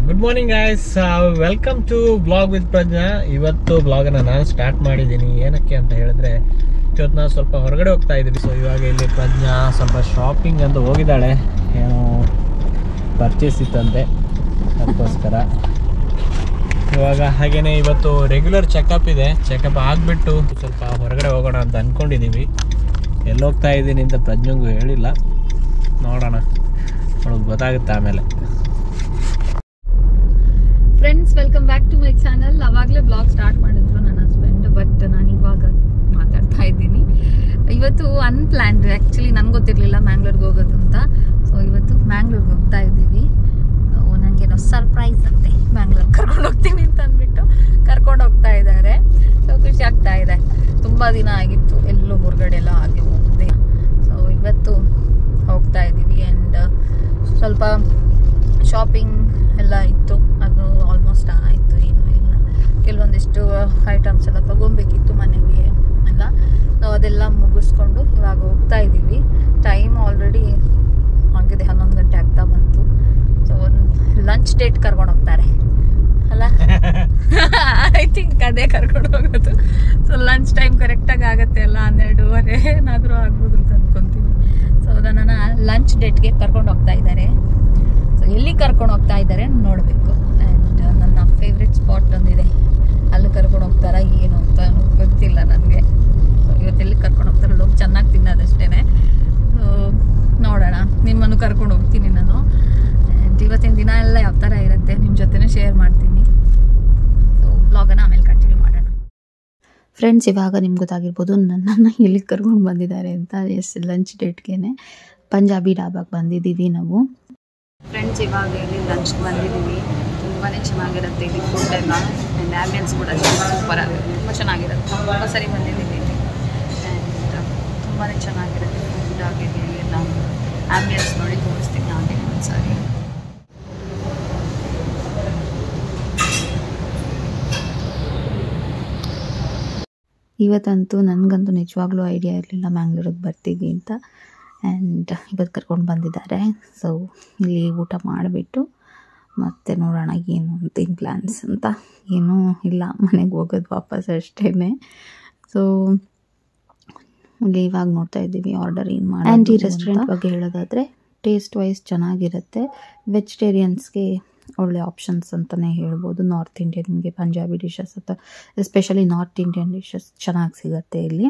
Good morning guys, welcome to blog with Prajna. ಇವತ್ತು ಬ್ಲಾಗನ್ನು ನಾನು ಸ್ಟಾರ್ಟ್ ಮಾಡಿದ್ದೀನಿ. ಏನಕ್ಕೆ ಅಂತ ಹೇಳಿದ್ರೆ ಇವತ್ತು ನಾವು ಸ್ವಲ್ಪ ಹೊರಗಡೆ ಹೋಗ್ತಾ ಇದ್ದೀವಿ. ಸೊ ಇವಾಗ ಇಲ್ಲಿ ಪ್ರಜ್ಞಾ ಸ್ವಲ್ಪ ಶಾಪಿಂಗ್ ಅಂತ ಹೋಗಿದ್ದಾಳೆ, ಏನೋ ಪರ್ಚೇಸ್ ಇತ್ತಂತೆ, ಅದಕ್ಕೋಸ್ಕರ ಇವಾಗ ಹಾಗೆಯೇ ಇವತ್ತು ರೆಗ್ಯುಲರ್ ಚೆಕಪ್ ಇದೆ. ಚೆಕಪ್ ಆಗಿಬಿಟ್ಟು ಸ್ವಲ್ಪ ಹೊರಗಡೆ ಹೋಗೋಣ ಅಂತ ಅಂದ್ಕೊಂಡಿದ್ದೀವಿ. ಎಲ್ಲೋಗ್ತಾ ಇದ್ದೀನಿ ಅಂತ ಪ್ರಜ್ಞೆಗೂ ಹೇಳಿಲ್ಲ, ನೋಡೋಣ, ಅವಳಿಗೆ ಗೊತ್ತಾಗುತ್ತೆ ಆಮೇಲೆ. Friends, welcome back to my channel. ಅವಾಗಲೇ ಬ್ಲಾಗ್ ಸ್ಟಾರ್ಟ್ ಮಾಡಿದ್ರು ನನ್ನ ಹಸ್ಬೆಂಡ್, ಬಟ್ ನಾನು ಇವಾಗ ಮಾತಾಡ್ತಾ ಇದ್ದೀನಿ. ಇವತ್ತು ಅನ್ಪ್ಲ್ಯಾನ್ಡ್, ಆ್ಯಕ್ಚುಲಿ ನನಗೆ ಗೊತ್ತಿರಲಿಲ್ಲ ಮ್ಯಾಂಗ್ಳೂರ್ಗೆ ಹೋಗೋದು ಅಂತ. ಸೊ ಇವತ್ತು ಮ್ಯಾಂಗ್ಳೂರ್ಗೆ ಹೋಗ್ತಾ ಇದ್ದೀವಿ. ನನಗೇನೋ ಸರ್ಪ್ರೈಸ್ ಅಂತೆ, ಮ್ಯಾಂಗ್ಳೂರ್ಗೆ ಕರ್ಕೊಂಡು ಹೋಗ್ತೀನಿ ಅಂತ ಅಂದ್ಬಿಟ್ಟು ಕರ್ಕೊಂಡು ಹೋಗ್ತಾ ಇದ್ದಾರೆ. ಸೊ ಖುಷಿ ಆಗ್ತಾ ಇದೆ. ತುಂಬ ದಿನ ಆಗಿತ್ತು ಎಲ್ಲೂ ಹೊರಗಡೆ ಎಲ್ಲ ಹಾಗೆ ಹೋಗಿದೆ. ಸೊ ಇವತ್ತು ಹೋಗ್ತಾ ಇದ್ದೀವಿ. ಆ್ಯಂಡ್ ಸ್ವಲ್ಪ ಶಾಪಿಂಗ್ ಎಲ್ಲ ಇತ್ತು, ಅದು ಆಲ್ಮೋಸ್ಟ್ ಆಯಿತು. ಏನೂ ಇಲ್ಲ, ಕೆಲವೊಂದಿಷ್ಟು ಐಟಮ್ಸ್ ಎಲ್ಲ ತೊಗೊಬೇಕಿತ್ತು ಮನೆಗೆ ಎಲ್ಲ. ನಾವು ಅದೆಲ್ಲ ಮುಗಿಸ್ಕೊಂಡು ಇವಾಗ ಹೋಗ್ತಾ ಇದ್ದೀವಿ. ಟೈಮ್ ಆಲ್ರೆಡಿ ಆಗಿದೆ, 11 ಗಂಟೆ ಆಗ್ತಾ ಬಂತು. ಸೊ ಒಂದು ಲಂಚ್ ಡೇಟ್ ಕರ್ಕೊಂಡು ಹೋಗ್ತಾರೆ ಅಲ್ಲ, ಐ ಥಿಂಕ್ ಅದೇ ಕರ್ಕೊಂಡು ಹೋಗೋದು. ಸೊ ಲಂಚ್ ಟೈಮ್ ಕರೆಕ್ಟಾಗಿ ಆಗುತ್ತೆ ಅಲ್ಲ, 12:15 ಏನಾದರೂ ಆಗ್ಬೋದು ಅಂತ ಅಂದ್ಕೊತೀನಿ. ಸೊ ಅದನ್ನು ಲಂಚ್ ಡೇಟ್ಗೆ ಕರ್ಕೊಂಡು ಹೋಗ್ತಾ ಇದ್ದಾರೆ. ಸೊ ಎಲ್ಲಿ ಕರ್ಕೊಂಡು ಹೋಗ್ತಾ ಇದ್ದಾರೆ ನೋಡಬೇಕು. ಆ್ಯಂಡ್ ನನ್ನ ಫೇವ್ರೆಟ್ ಸ್ಪಾಟ್ ಒಂದಿದೆ, ಅಲ್ಲಿ ಕರ್ಕೊಂಡು ಹೋಗ್ತಾರಾ ಏನು ಅಂತ ಗೊತ್ತಿಲ್ಲ ನನಗೆ. ಸೊ ಇವತ್ತೆಲ್ಲಿ ಕರ್ಕೊಂಡು ಹೋಗ್ತಾರೆ, ಹೋಗಿ ಚೆನ್ನಾಗಿ ತಿನ್ನೋದಷ್ಟೇ. ಸೊ ನೋಡೋಣ, ನಿಮ್ಮನ್ನು ಕರ್ಕೊಂಡು ಹೋಗ್ತೀನಿ ನಾನು. ಆ್ಯಂಡ್ ಇವತ್ತಿನ ದಿನ ಎಲ್ಲ ಯಾವ ಥರ ಇರುತ್ತೆ ನಿಮ್ಮ ಜೊತೆನೇ ಶೇರ್ ಮಾಡ್ತೀನಿ. ಸೊ ಬ್ಲಾಗನ್ನು ಆಮೇಲೆ ಕಂಟಿನ್ಯೂ ಮಾಡೋಣ. ಫ್ರೆಂಡ್ಸ್, ಇವಾಗ ನಿಮ್ಗೆ ಗೊತ್ತಾಗಿರ್ಬೋದು ನನ್ನನ್ನು ಎಲ್ಲಿಗೆ ಕರ್ಕೊಂಡು ಬಂದಿದ್ದಾರೆ ಅಂತ. ಎಸ್, ಲಂಚ್ ಡೇಟ್ಗೆ ಪಂಜಾಬಿ ಡಾಬಾಗೆ ಬಂದಿದ್ದೀವಿ ನಾವು. ಫ್ರೆಂಡ್ಸ್, ಇವಾಗ ಇಲ್ಲಿ ಲಂಚ್ಗೆ ಬಂದಿದ್ದೀವಿ. ತುಂಬಾ ಚೆನ್ನಾಗಿರುತ್ತೆ ಇಲ್ಲಿ ಫುಡ್ ಎಲ್ಲ. ಆ್ಯಂಡ್ ಆ್ಯಂಬಿಯನ್ಸ್ ಕೂಡ ಸೂಪರ್ ಆಗುತ್ತೆ, ತುಂಬ ಚೆನ್ನಾಗಿರುತ್ತೆ. ತುಂಬ ಸರಿ ಬಂದಿದ್ದೀವಿ ಇಲ್ಲಿ. ಆ್ಯಂಡ್ ತುಂಬಾ ಚೆನ್ನಾಗಿರುತ್ತೆ ಫುಡ್ ಆಗಿದೆ ಎಲ್ಲ. ಆ್ಯಂಬಿಯನ್ಸ್ ನೋಡಿ ತೋರಿಸ್ತೀನಿ ಹಾಗೆ ಒಂದು ಸಾರಿ. ಇವತ್ತಂತೂ ನನಗಂತೂ ನಿಜವಾಗ್ಲೂ ಐಡಿಯಾ ಇರಲಿಲ್ಲ ಮ್ಯಾಂಗ್ಳೂರಿಗೆ ಬರ್ತೀವಿ ಅಂತ. ಆ್ಯಂಡ್ ಇವತ್ತು ಕರ್ಕೊಂಡು ಬಂದಿದ್ದಾರೆ. ಸೊ ಇಲ್ಲಿ ಊಟ ಮಾಡಿಬಿಟ್ಟು ಮತ್ತೆ ನೋಡೋಣ ಏನು ಅಂತ ಪ್ಲ್ಯಾನ್ಸ್ ಅಂತ. ಏನೂ ಇಲ್ಲ, ಮನೆಗೆ ಹೋಗೋದು ವಾಪಸ್ ಅಷ್ಟೇ. ಸೊ ಇಲ್ಲಿ ಇವಾಗ ನೋಡ್ತಾ ಇದ್ದೀವಿ ಆರ್ಡರ್ ಏನು ಮಾಡಿ. ಆ್ಯಂಡ್ ಈ ರೆಸ್ಟೋರೆಂಟ್ ಬಗ್ಗೆ ಹೇಳೋದಾದರೆ ಟೇಸ್ಟ್ ವೈಸ್ ಚೆನ್ನಾಗಿರುತ್ತೆ. ವೆಜಿಟೇರಿಯನ್ಸ್ಗೆ ಒಳ್ಳೆ ಆಪ್ಷನ್ಸ್ ಅಂತಲೇ ಹೇಳ್ಬೋದು. ನಾರ್ತ್ ಇಂಡಿಯನ್ಗೆ ಪಂಜಾಬಿ ಡಿಶಸ್ ಅಥವಾ ಎಸ್ಪೆಷಲಿ ನಾರ್ತ್ ಇಂಡಿಯನ್ ಡಿಶಸ್ ಚೆನ್ನಾಗಿ ಸಿಗುತ್ತೆ ಇಲ್ಲಿ.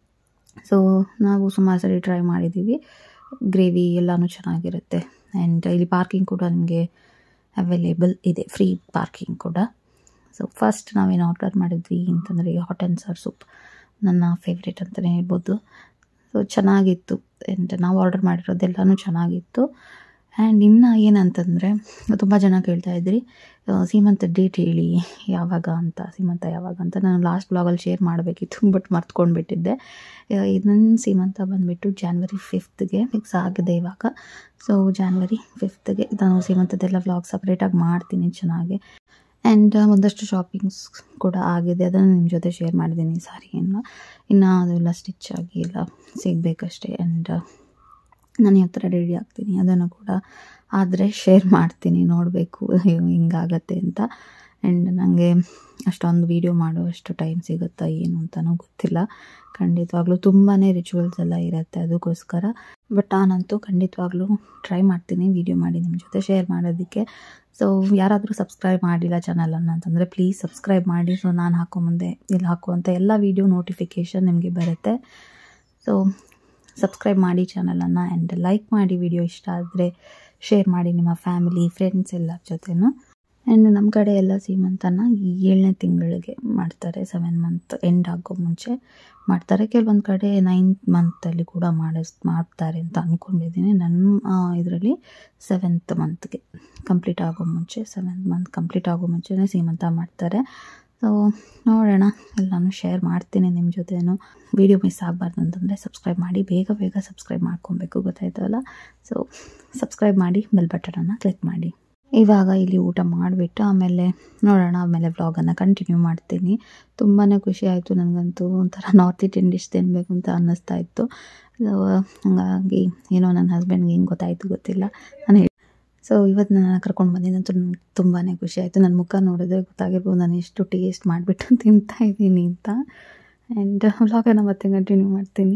ಸೊ ನಾವು ಸುಮಾರು ಸರಿ ಟ್ರೈ ಮಾಡಿದ್ದೀವಿ. ಗ್ರೇವಿ ಎಲ್ಲನೂ ಚೆನ್ನಾಗಿರುತ್ತೆ. ಆ್ಯಂಡ್ ಇಲ್ಲಿ ಪಾರ್ಕಿಂಗ್ ಕೂಡ ನಿಮಗೆ ಅವೈಲೇಬಲ್ ಇದೆ, ಫ್ರೀ ಪಾರ್ಕಿಂಗ್ ಕೂಡ. ಸೊ ಫಸ್ಟ್ ನಾವೇನು ಆರ್ಡರ್ ಮಾಡಿದ್ವಿ ಅಂತಂದರೆ ಹಾಟ್ ಆ್ಯಂಡ್ ಸಾರ್ ಸೂಪ್, ನನ್ನ ಫೇವ್ರೇಟ್ ಅಂತಲೇ ಹೇಳ್ಬೋದು. ಸೊ ಚೆನ್ನಾಗಿತ್ತು. ಆ್ಯಂಡ್ ನಾವು ಆರ್ಡರ್ ಮಾಡಿರೋದೆಲ್ಲನೂ ಚೆನ್ನಾಗಿತ್ತು. ಆ್ಯಂಡ್ ಇನ್ನು ಏನಂತಂದರೆ ತುಂಬ ಜನ ಕೇಳ್ತಾಯಿದ್ರಿ ಸೀಮಂತ ಡೇಟ್ ಹೇಳಿ ಯಾವಾಗ ಅಂತ, ಸೀಮಂತ ಯಾವಾಗ ಅಂತ. ನಾನು ಲಾಸ್ಟ್ ಬ್ಲಾಗಲ್ಲಿ ಶೇರ್ ಮಾಡಬೇಕಿತ್ತು, ಬಟ್ ಮರ್ತ್ಕೊಂಡ್ಬಿಟ್ಟಿದ್ದೆ. ನನ್ನ ಸೀಮಂತ ಬಂದುಬಿಟ್ಟು January 5th ಫಿಕ್ಸ್ ಆಗಿದೆ ಇವಾಗ. ಸೊ January 5th ನಾನು ಸೀಮಂತದೆಲ್ಲ ವ್ಲಾಗ್ ಸಪ್ರೇಟಾಗಿ ಮಾಡ್ತೀನಿ ಚೆನ್ನಾಗಿ. ಆ್ಯಂಡ್ ಒಂದಷ್ಟು ಶಾಪಿಂಗ್ಸ್ ಕೂಡ ಆಗಿದೆ, ಅದನ್ನು ನಿಮ್ಮ ಜೊತೆ ಶೇರ್ ಮಾಡಿದ್ದೀನಿ. ಸಾರಿಯನ್ನು ಇನ್ನು ಅದೆಲ್ಲ ಸ್ಟಿಚ್ ಆಗಿ ಎಲ್ಲ ಸಿಗಬೇಕಷ್ಟೇ. ಆ್ಯಂಡ್ ನಾನು ಯಾವ ಥರ ರೆಡಿ ಆಗ್ತೀನಿ ಅದನ್ನು ಕೂಡ ಆದರೆ ಶೇರ್ ಮಾಡ್ತೀನಿ, ನೋಡಬೇಕು ಹಿಂಗಾಗತ್ತೆ ಅಂತ. ಆ್ಯಂಡ್ ನನಗೆ ಅಷ್ಟೊಂದು ವೀಡಿಯೋ ಮಾಡುವಷ್ಟು ಟೈಮ್ ಸಿಗುತ್ತಾ ಏನು ಅಂತಲೂ ಗೊತ್ತಿಲ್ಲ. ಖಂಡಿತವಾಗ್ಲೂ ತುಂಬಾ ರಿಚುವಲ್ಸ್ ಎಲ್ಲ ಇರುತ್ತೆ ಅದಕ್ಕೋಸ್ಕರ. ಬಟ್ ನಾನಂತೂ ಖಂಡಿತವಾಗ್ಲೂ ಟ್ರೈ ಮಾಡ್ತೀನಿ ವೀಡಿಯೋ ಮಾಡಿ ನಿಮ್ಮ ಜೊತೆ ಶೇರ್ ಮಾಡೋದಕ್ಕೆ. ಸೊ ಯಾರಾದರೂ ಸಬ್ಸ್ಕ್ರೈಬ್ ಮಾಡಿಲ್ಲ ಚಾನಲನ್ನು ಅಂತಂದರೆ ಪ್ಲೀಸ್ ಸಬ್ಸ್ಕ್ರೈಬ್ ಮಾಡಿ. ಸೊ ನಾನು ಹಾಕೋ ಹಾಕುವಂಥ ಎಲ್ಲ ವೀಡಿಯೋ ನೋಟಿಫಿಕೇಷನ್ ನಿಮಗೆ ಬರುತ್ತೆ. ಸೊ ಸಬ್ಸ್ಕ್ರೈಬ್ ಮಾಡಿ ಚಾನಲನ್ನು. ಆ್ಯಂಡ್ ಲೈಕ್ ಮಾಡಿ, ವಿಡಿಯೋ ಇಷ್ಟ ಆದರೆ ಶೇರ್ ಮಾಡಿ ನಿಮ್ಮ ಫ್ಯಾಮಿಲಿ ಫ್ರೆಂಡ್ಸ್ ಎಲ್ಲರ ಜೊತೆನೂ. ಆ್ಯಂಡ್ ನಮ್ಮ ಕಡೆ ಎಲ್ಲ ಸೀಮಂತನ 7ನೇ ತಿಂಗಳಿಗೆ ಮಾಡ್ತಾರೆ, 7 ಮಂತ್ ಎಂಡ್ ಆಗೋ ಮುಂಚೆ ಮಾಡ್ತಾರೆ. ಕೆಲವೊಂದು ಕಡೆ 9th ಮಂತಲ್ಲಿ ಕೂಡ ಮಾಡ್ತಾರೆ ಅಂತ ಅಂದ್ಕೊಂಡಿದ್ದೀನಿ. ನನ್ನ ಇದರಲ್ಲಿ 7th ಮಂತ್ಗೆ ಕಂಪ್ಲೀಟ್ ಆಗೋ ಮುಂಚೆ, 7th ಮಂತ್ ಕಂಪ್ಲೀಟ್ ಆಗೋ ಮುಂಚೆನೇ ಸೀಮಂತ ಮಾಡ್ತಾರೆ. ಸೊ ನೋಡೋಣ, ಎಲ್ಲನೂ ಶೇರ್ ಮಾಡ್ತೀನಿ ನಿಮ್ಮ ಜೊತೆನೂ. ವೀಡಿಯೋ ಮಿಸ್ ಆಗಬಾರ್ದು ಅಂತಂದರೆ ಸಬ್ಸ್ಕ್ರೈಬ್ ಮಾಡಿ, ಬೇಗ ಸಬ್ಸ್ಕ್ರೈಬ್ ಮಾಡ್ಕೊಬೇಕು, ಗೊತ್ತಾಯ್ತಲ್ಲ. ಸೊ ಸಬ್ಸ್ಕ್ರೈಬ್ ಮಾಡಿ, ಬೆಲ್ ಬಟನನ್ನು ಕ್ಲಿಕ್ ಮಾಡಿ. ಇವಾಗ ಇಲ್ಲಿ ಊಟ ಮಾಡಿಬಿಟ್ಟು ಆಮೇಲೆ ನೋಡೋಣ, ಆಮೇಲೆ ವ್ಲಾಗನ್ನು ಕಂಟಿನ್ಯೂ ಮಾಡ್ತೀನಿ. ತುಂಬಾ ಖುಷಿ ಆಯಿತು ನನಗಂತೂ. ಒಂಥರ ನಾರ್ತ್ ಇಂಡಿಯನ್ ಡಿಶ್ ತಿನ್ನಬೇಕು ಅಂತ ಅನ್ನಿಸ್ತಾ ಇತ್ತು. ಹಾಗಾಗಿ ಏನೋ ನನ್ನ ಹಸ್ಬೆಂಡ್ಗೆ ಹೆಂಗೆ ಗೊತ್ತಾಯಿತು ಗೊತ್ತಿಲ್ಲ. ನಾನು ಸೊ ಇವತ್ತು ನಾನು ಕರ್ಕೊಂಡು ಬಂದಿದ್ದಂತೂ ನನಗೆ ತುಂಬಾ ಖುಷಿ ಆಯಿತು. ನನ್ನ ಮುಖ ನೋಡಿದ್ರೆ ಗೊತ್ತಾಗಿರ್ಬೋದು ನಾನು ಎಷ್ಟು ಟೇಸ್ಟ್ ಮಾಡಿಬಿಟ್ಟು ತಿಂತಾ ಇದ್ದೀನಿ ಅಂತ. ಆ್ಯಂಡ್ ವ್ಲಾಗನ್ನು ಮತ್ತೆ ಕಂಟಿನ್ಯೂ ಮಾಡ್ತೀನಿ.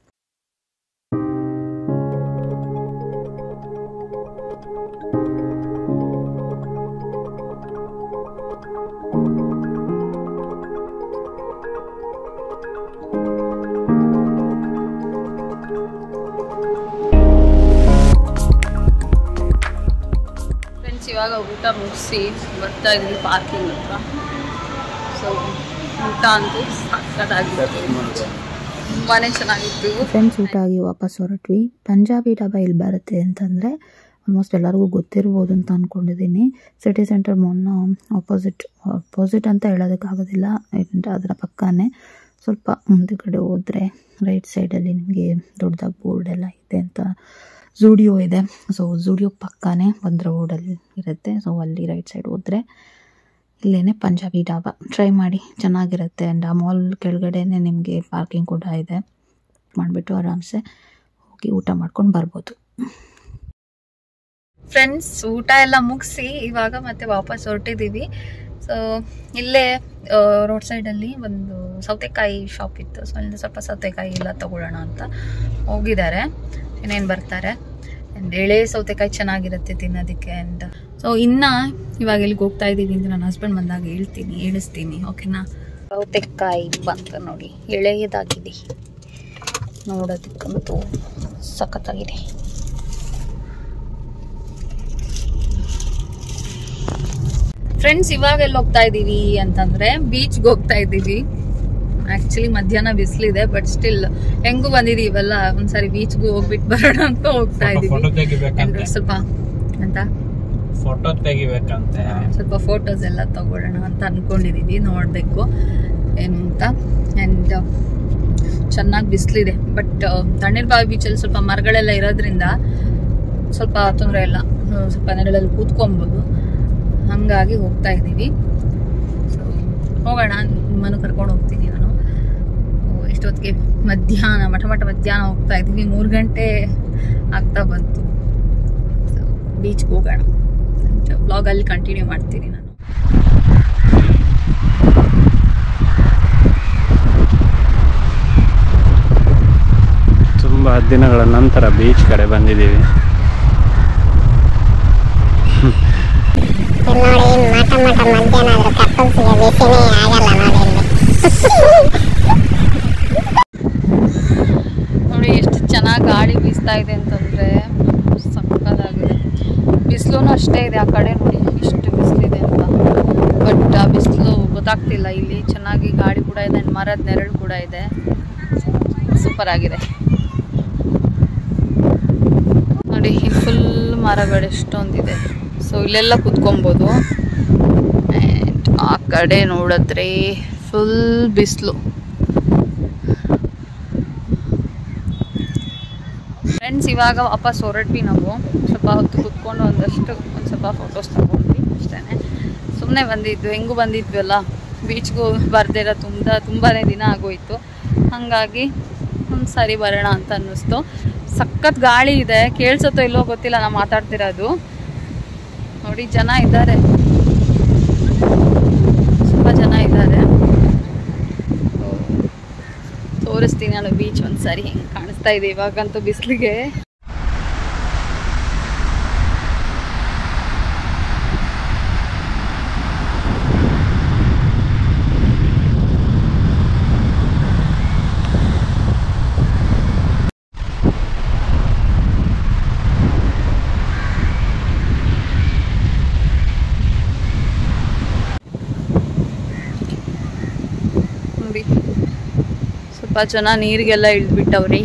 ಇವಾಗ ಊಟ ಮುಗಿಸಿ ಬರ್ತಾ ಇದ್ವಿ ಪಾರ್ಕಿಂಗ್ ಹತ್ರ. ಸೊ ಊಟ ಅಂತೂ ಸಕ್ಕತ್ತಾಗಿತ್ತು, ತುಂಬಾ ಚೆನ್ನಾಗಿತ್ತು. ಫ್ರೆಂಡ್ಸ್ ಊಟ ಆಗಿ ವಾಪಸ್ ಹೊರಟ್ವಿ. ಪಂಜಾಬಿ ಡಾಬಾ ಇಲ್ಲಿ ಬರುತ್ತೆ ಅಂತಂದರೆ ಆಲ್ಮೋಸ್ಟ್ ಎಲ್ಲರಿಗೂ ಗೊತ್ತಿರ್ಬೋದು ಅಂತ ಅಂದ್ಕೊಂಡಿದ್ದೀನಿ. ಸಿಟಿ ಸೆಂಟರ್ ಮಾಲ್ನ ಆಪೋಸಿಟ್ ಅಂತ ಹೇಳೋದಕ್ಕಾಗೋದಿಲ್ಲ, ಅದರ ಪಕ್ಕನೇ ಸ್ವಲ್ಪ ಮುಂದೆಗಡೆ ಹೋದರೆ ರೈಟ್ ಸೈಡಲ್ಲಿ ನಿಮಗೆ ದೊಡ್ಡದಾಗಿ ಬೋರ್ಡ್ ಎಲ್ಲ ಇದೆ ಅಂತ. ಝೂಡಿಯೋ ಇದೆ, ಸೊ ಝೂಡಿಯೋ ಪಕ್ಕನೇ ಒಂದು ರೋಡಲ್ಲಿ ಇರುತ್ತೆ. ಸೊ ಅಲ್ಲಿ ರೈಟ್ ಸೈಡ್ ಹೋದರೆ ಇಲ್ಲೇ ಪಂಜಾಬಿ ಡಾಬಾ ಟ್ರೈ ಮಾಡಿ, ಚೆನ್ನಾಗಿರುತ್ತೆ. ಆ್ಯಂಡ್ ಆ ಮಾಲ್ ಕೆಳಗಡೆನೇ ನಿಮಗೆ ಪಾರ್ಕಿಂಗ್ ಕೂಡ ಇದೆ. ಮಾಡಿಬಿಟ್ಟು ಆರಾಮ್ಸೆ ಹೋಗಿ ಊಟ ಮಾಡ್ಕೊಂಡು ಬರ್ಬೋದು. ಫ್ರೆಂಡ್ಸ್ ಊಟ ಎಲ್ಲ ಮುಗಿಸಿ ಇವಾಗ ಮತ್ತೆ ವಾಪಸ್ ಹೊರಟಿದ್ದೀವಿ. ಸೊ ಇಲ್ಲೇ ರೋಡ್ ಸೈಡಲ್ಲಿ ಒಂದು ಸೌತೆಕಾಯಿ ಶಾಪ್ ಇತ್ತು. ಸೊ ಅಲ್ಲಿಂದ ಸ್ವಲ್ಪ ಸೌತೆಕಾಯಿ ಎಲ್ಲ ತಗೊಳ್ಳೋಣ ಅಂತ ಹೋಗಿದ್ದಾರೆ. ಇನ್ನೇನು ಬರ್ತಾರೆ. ಆ್ಯಂಡ್ ಎಳೆ ಸೌತೆಕಾಯಿ ಚೆನ್ನಾಗಿರುತ್ತೆ ತಿನ್ನೋದಕ್ಕೆ. ಆ್ಯಂಡ್ ಸೊ ಇನ್ನು ಇವಾಗ ಎಲ್ಲಿಗೆ ಹೋಗ್ತಾ ಇದ್ದೀವಿ ಅಂತ ನನ್ನ ಹಸ್ಬೆಂಡ್ ಬಂದಾಗ ಹೇಳಿಸ್ತೀನಿ, ಓಕೆನಾ. ಸೌತೆಕಾಯಿ ಬಂತ ನೋಡಿ, ಎಳೆಯದಾಗಿದೆ, ನೋಡೋದಕ್ಕಂತೂ ಸಖತ್ತಾಗಿದೆ. ಫ್ರೆಂಡ್ಸ್ ಇವಾಗ ಎಲ್ಲಿ ಹೋಗ್ತಾ ಇದ್ದೀವಿ ಅಂತಂದರೆ ಬೀಚ್ಗೆ ಹೋಗ್ತಾ ಇದ್ದೀವಿ. ಆ್ಯಕ್ಚುಲಿ ಮಧ್ಯಾಹ್ನ ಬಿಸಿಲಿದೆ, ಬಟ್ ಸ್ಟಿಲ್ ಹೆಂಗೂ ಬಂದಿದ್ದೀವಲ್ಲ ಒಂದ್ಸಾರಿ ಬೀಚ್ಗೂ ಹೋಗ್ಬಿಟ್ಟು ಬರೋಣ ಅಂತ ಹೋಗ್ತಾ ಇದ್ದೀವಿ. ಸ್ವಲ್ಪ ಅಂತ ಫೋಟೋ ತೆಗಿಬೇಕಂತೆ, ಸ್ವಲ್ಪ ಫೋಟೋಸ್ ಎಲ್ಲ ತಗೊಳ್ಳೋಣ ಅಂತ ಅನ್ಕೊಂಡಿದೀವಿ. ನೋಡಬೇಕು ಏನು ಅಂತ. ಆ್ಯಂಡ್ ಚೆನ್ನಾಗಿ ಬಿಸಿಲಿದೆ, ಬಟ್ ತಣ್ಣೀರ್ಬಾವಿ ಬೀಚಲ್ಲಿ ಸ್ವಲ್ಪ ಮರಗಳೆಲ್ಲ ಇರೋದ್ರಿಂದ ಸ್ವಲ್ಪ ತೊಂದರೆ ಇಲ್ಲ, ಸ್ವಲ್ಪ ನೆರಳಲ್ಲಿ ಕೂತ್ಕೊಬೋದು. ಹಾಗಾಗಿ ಹೋಗ್ತಾ ಇದ್ದೀವಿ. ಸೊ ಹೋಗೋಣ, ನಿಮ್ಮನ್ನು ಕರ್ಕೊಂಡು ಹೋಗ್ತೀನಿ ನಾನು. ಎಷ್ಟೊತ್ತಿಗೆ ಮಧ್ಯಾಹ್ನ ಮಧ್ಯಾಹ್ನ ಹೋಗ್ತಾ ಇದ್ದೀವಿ. 3 ಗಂಟೆ ಆಗ್ತಾ ಬಂತು. ಸೊ ಬೀಚ್ಗೆ ಹೋಗೋಣ. ವ್ಲಾಗಲ್ಲಿ ಕಂಟಿನ್ಯೂ ಮಾಡ್ತೀನಿ ನಾನು. ತುಂಬ ದಿನಗಳ ನಂತರ ಬೀಚ್ ಕಡೆ ಬಂದಿದ್ದೀವಿ. ನೋಡಿ ಎಷ್ಟು ಚೆನ್ನಾಗಿ ಗಾಳಿ ಬೀಸ್ತಾ ಇದೆ ಅಂತಂದರೆ ಸಕ್ಕತ್ತಾಗಿದೆ. ಬಿಸಿಲು ಅಷ್ಟೇ ಇದೆ ಆ ಕಡೆ, ನೋಡಿ ಇಷ್ಟು ಬಿಸಿಲಿದೆ ಅಂತ. ಬಟ್ ಆ ಬಿಸಿಲು ಗೊತ್ತಾಗ್ತಿಲ್ಲ. ಇಲ್ಲಿ ಚೆನ್ನಾಗಿ ಗಾಳಿ ಕೂಡ ಇದೆ, ಮರದ ನೆರಳು ಕೂಡ ಇದೆ. ಸೂಪರ್ ಆಗಿದೆ ನೋಡಿ. ಫುಲ್ ಮರಗಳು ಎಷ್ಟೊಂದಿದೆ. ಸೊ ಇಲ್ಲೆಲ್ಲ ಕುತ್ಕೊಬೋದು. ಆ್ಯಂಡ್ ಆ ಕಡೆ ನೋಡಿದ್ರೆ ಫುಲ್ ಬಿಸಿಲು. ಫ್ರೆಂಡ್ಸ್ ಇವಾಗ ವಾಪಸ್ ಹೊರಟ್ವಿ ನಾವು. ಸ್ವಲ್ಪ ಹೊತ್ತು ಕುತ್ಕೊಂಡು ಒಂದು ಸ್ವಲ್ಪ ಫೋಟೋಸ್ ತಗೊಂಡ್ವಿ ಅಷ್ಟೇ. ಸುಮ್ಮನೆ ಬಂದಿದ್ವಿ, ಹೆಂಗೂ ಬಂದಿದ್ವಲ್ಲ ಬೀಚ್ಗೂ ಬರ್ದಿರೋ ತುಂಬಾ ದಿನ ಆಗೋಯಿತು. ಹಾಗಾಗಿ ಒಂದು ಸಾರಿ ಬರೋಣ ಅಂತ ಅನ್ನಿಸ್ತು. ಸಖತ್ ಗಾಳಿ ಇದೆ, ಕೇಳಿಸುತ್ತೋ ಇಲ್ಲೋ ಗೊತ್ತಿಲ್ಲ ನಾವು ಮಾತಾಡ್ತಿರೋದು. ನೋಡಿ ಜನ ಇದ್ದಾರೆ, ತುಂಬ ಜನ ಇದ್ದಾರೆ. ತೋರಿಸ್ತೀನಿ ನಾನು ಬೀಚ್ ಒಂದ್ಸರಿ ಹೆಂಗೆ ಕಾಣಿಸ್ತಾ ಇದೆ ಇವಾಗಂತೂ ಬಿಸಿಲಿಗೆ. ಸ್ವಲ್ಪ ಜನ ನೀರಿಗೆಲ್ಲ ಇಳಿದ್ಬಿಟ್ಟವ್ರಿ.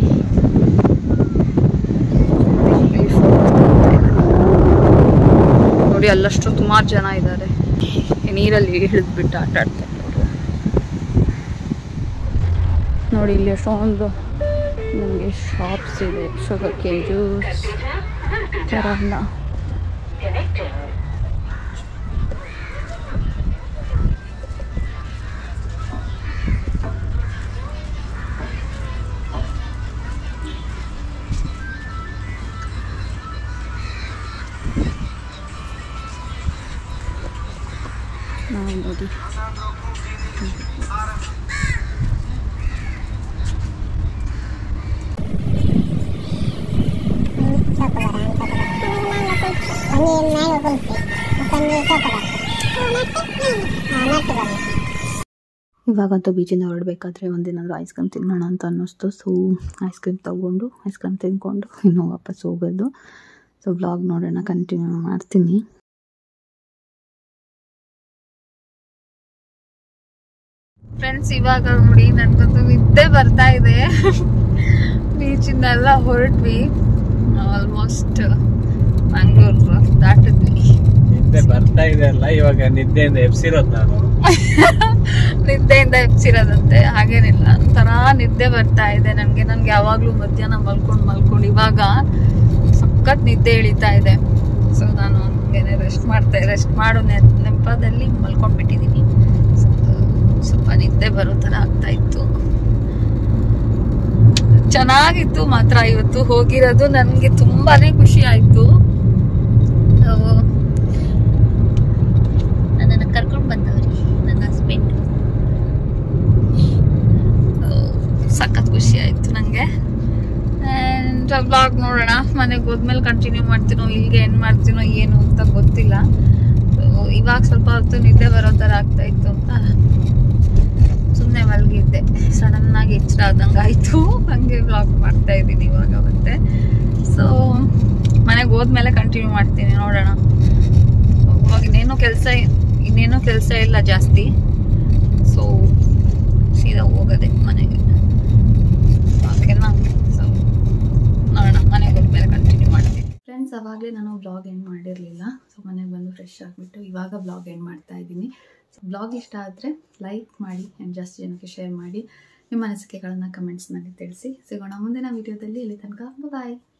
ನೋಡಿ ಅಲ್ಲಷ್ಟು ಸುಮಾರು ಜನ ಇದ್ದಾರೆ, ನೀರಲ್ಲಿ ಇಳಿದ್ಬಿಟ್ಟು ಆಟ ಆಡ್ತಾರೆ. ನೋಡಿ ಇಲ್ಲಿ ಎಷ್ಟೊಂದು ನಮಗೆ ಶಾಪ್ಸ್ ಇದೆ, ಶುಗರ್ ಜ್ಯೂಸ್ ಥರ ಎಲ್ಲ. ನಾವು ನೋಡಿ ಇವಾಗಂತೂ ಬೀಚಿಂದ ಹೊರಡಬೇಕಾದ್ರೆ ಒಂದೇನಾದರೂ ಐಸ್ ಕ್ರೀಮ್ ತಿನ್ನೋಣ ಅಂತ ಅನ್ನಿಸ್ತು. ಸೊ ಐಸ್ ಕ್ರೀಮ್ ತೊಗೊಂಡು ಐಸ್ ಕ್ರೀಮ್ ತಿಂದ್ಕೊಂಡು ಇನ್ನೂ ವಾಪಸ್ ಹೋಗೋದು. ಸೊ ವ್ಲಾಗ್ ನೋಡೋಣ, ಕಂಟಿನ್ಯೂ ಮಾಡ್ತೀನಿ. ಫ್ರೆಂಡ್ಸ್, ಇವಾಗ ನೋಡಿ ನನ್ಗಂತೂ ನಿದ್ದೆ ಬರ್ತಾ ಇದೆ. ಬೀಚಿಂದೆಲ್ಲ ಹೊರಟ್ವಿ, ಆಲ್ಮೋಸ್ಟ್ ಮಂಗಳೂರು ದಾಟಿದ್ವಿ. ನಿದ್ದೆ ಬರ್ತಾ ಇದೆ ಅಲ್ಲ, ಇವಾಗ ನಿದ್ದೆಯಿಂದ ಎಬ್ಸಿರೋದು ನಾನು. ನಿದ್ದೆಯಿಂದ ಎಬ್ಸಿರೋದಂತೆ, ಹಾಗೇನಿಲ್ಲ. ಒಂಥರ ನಿದ್ದೆ ಬರ್ತಾ ಇದೆ ನನ್ಗೆ ಯಾವಾಗ್ಲೂ ಮಧ್ಯಾಹ್ನ ಮಲ್ಕೊಂಡು ಇವಾಗ ಸಖತ್ ನಿದ್ದೆ ಇಳಿತಾ ಇದೆ. ಸೊ ನಾನು ರೆಸ್ಟ್ ಮಾಡೋ ನೆನಪದಲ್ಲಿ ಮಲ್ಕೊಂಡ್ಬಿಟ್ಟಿದ್ದೀನಿ. ಸ್ವಲ್ಪ ನಿದ್ದೆ ಬರೋ ತರ ಆಗ್ತಾ ಇತ್ತು. ಚೆನ್ನಾಗಿತ್ತು ಮಾತ್ರ ಇವತ್ತು ಹೋಗಿರೋದು. ನನ್ಗೆ ತುಂಬಾನೇ ಖುಷಿ ಆಯ್ತು. ನನ್ನನ್ನು ಕರ್ಕೊಂಡು ಬಂದವ್ರಿ ನನ್ನ ಹಸ್ಬೆಂಡ್. ಸಖತ್ ಖುಷಿ ಆಯ್ತು ನಂಗೆ. ಅಂಡ್ ಬ್ಲಾಗ್ ನೋಡೋಣ, ಮನೆಗೆ ಹೋದ್ಮೇಲೆ ಕಂಟಿನ್ಯೂ ಮಾಡ್ತೀನೋ ಇಲ್ಲಿಗೆ ಏನ್ ಮಾಡ್ತೀನೋ ಏನು ಅಂತ ಗೊತ್ತಿಲ್ಲ. ಇವಾಗ ಸ್ವಲ್ಪ ಹೊತ್ತು ನಿದ್ದೆ ಬರೋ ತರ ಆಗ್ತಾ ಇತ್ತು ಅಂತ ಸುಮ್ಮನೆ ಮಲಗಿದ್ದೆ. ಸಡನ್ ಆಗಿ ಎಚ್ಚರ ಆದಂಗೆ ಆಯ್ತು. ಹಂಗೆ ಬ್ಲಾಗ್ ಮಾಡ್ತಾ ಇದ್ದೀನಿ ಇವಾಗ ಮತ್ತೆ. ಸೊ ಮನೆಗೆ ಹೋದ್ಮೇಲೆ ಕಂಟಿನ್ಯೂ ಮಾಡ್ತೀನಿ, ನೋಡೋಣ. ಇವಾಗ ಇನ್ನೇನೋ ಕೆಲಸ ಇಲ್ಲ ಜಾಸ್ತಿ. ಸೊ ಸೀದಾ ಹೋಗೋದೆ ಮನೆಗೆ. ಓಕೆನಾ? ಸೊ ನೋಡೋಣ, ಮನೆಗೆ ಹೋದ್ಮೇಲೆ ಕಂಟಿನ್ಯೂ ಮಾಡ್ತೀನಿ. ಫ್ರೆಂಡ್ಸ್, ಅವಾಗಲೇ ನಾನು ಬ್ಲಾಗ್ ಎಂಡ್ ಮಾಡಿರಲಿಲ್ಲ. ಸೊ ಮನೆಗೆ ಬಂದು ಫ್ರೆಶ್ ಆಗಿಬಿಟ್ಟು ಇವಾಗ ಬ್ಲಾಗ್ ಎಂಡ್ ಮಾಡ್ತಾ ಇದ್ದೀನಿ. ಸೊ ಬ್ಲಾಗ್ ಇಷ್ಟ ಆದರೆ ಲೈಕ್ ಮಾಡಿ ಆ್ಯಂಡ್ ಜಾಸ್ತಿ ಜನಕ್ಕೆ ಶೇರ್ ಮಾಡಿ. ನಿಮ್ಮ ಅನಿಸಿಕೆಗಳನ್ನು ಕಮೆಂಟ್ಸ್ನಲ್ಲಿ ತಿಳಿಸಿ. ಸಿಗೋಣ ಮುಂದಿನ ವಿಡಿಯೋದಲ್ಲಿ. ಇಲ್ಲಿ ತನಕ ಬಾಯ್.